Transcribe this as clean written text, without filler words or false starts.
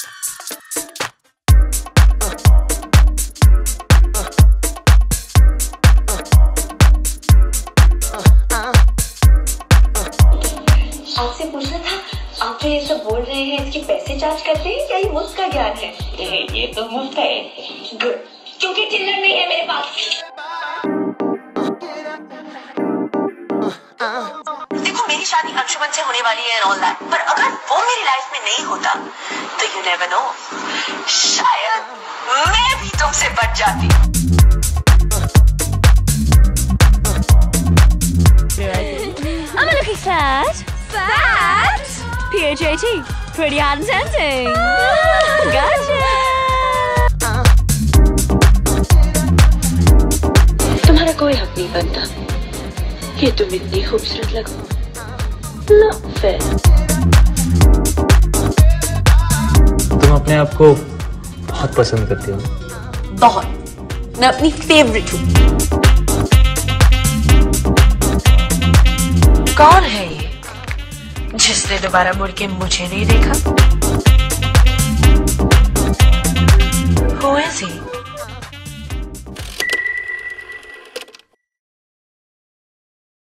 आपसे पूछना था, आप जो ये सब बोल रहे हैं इसके पैसे चार्ज करते हैं या ये मुफ्त का ज्ञान है? ये तो मुफ्त है। गुड, क्योंकि चिल्लर नहीं है मेरे पास। देखो मेरी शादी अंशुमन से होने वाली है और दैट, पर अगर वो मेरी लाइफ में नहीं होता तो यू नेवर नो, शायद मैं भी तुमसे बच जाती। I'm looking sad. Sad? PHAT. Pretty hot and tempting. Gotcha. तुम्हारा कोई हक नहीं बनता कि तुम इतनी खूबसूरत लगो। Not fair. तुम अपने आप को बहुत पसंद करती हो। बहुत। मैं अपनी फेवरेट हूँ। कौन है ये जिसने दोबारा मुड़ के मुझे नहीं देखा?